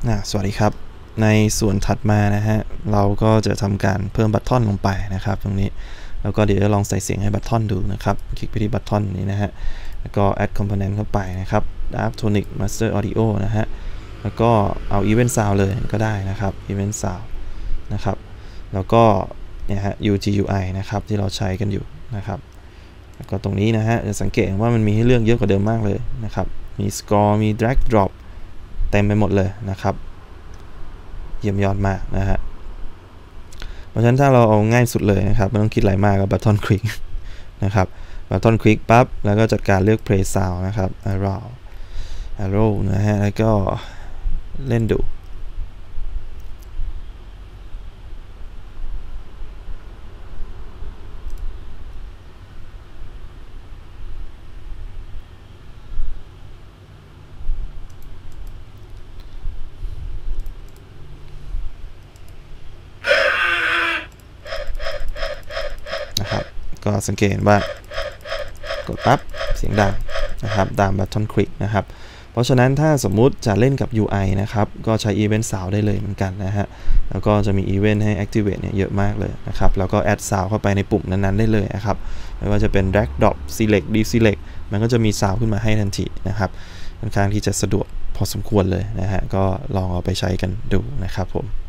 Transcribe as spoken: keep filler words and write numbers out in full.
สวัสดีครับในส่วนถัดมานะฮะเราก็จะทำการเพิ่มบัตทอนลงไปนะครับตรงนี้แล้วก็เดี๋ยวจะลองใส่เสียงให้บัตทอนดูนะครับคลิกไปที่บัตทอนนี้นะฮะแล้วก็ add component เข้าไปนะครับ Aptonic Master Audio นะฮะแล้วก็เอา Event Sound เลยก็ได้นะครับ Event Sound นะครับแล้วก็เนี่ยฮะ ยู จี ยู ไอ นะครับที่เราใช้กันอยู่นะครับแล้วก็ตรงนี้นะฮะจะสังเกตว่ามันมีให้เลือกเยอะกว่าเดิมมากเลยนะครับมี Score มี Drag Drop เต็มไปหมดเลยนะครับเยี่ยมยอดมากนะฮะเพราะฉะนั้นถ้าเราเอาง่ายสุดเลยนะครับไม่ต้องคิดอะไรมากกับ Button Click นะครับ Button Click ปั๊บแล้วก็จัดการเลือก Play Sound นะครับ Arrow Arrow นะฮะแล้วก็เล่นดูนะครับก็สังเกตว่ากดปั๊บเสียงดังนะครับตาม Button Click นะครับเพราะฉะนั้นถ้าสมมุติจะเล่นกับ ยู ไอ นะครับก็ใช้ Event Sound ได้เลยเหมือนกันนะฮะแล้วก็จะมี Event ให้ Activate เนี่ยเยอะมากเลยนะครับแล้วก็ Add Sound เข้าไปในปุ่มนั้นๆได้เลยนะครับไม่ว่าจะเป็น Drag Drop Select Deselect มันก็จะมี Sound ขึ้นมาให้ทันทีนะครับค่อนข้างที่จะสะดวกพอสมควรเลยนะฮะก็ลองเอาไปใช้กันดูนะครับผม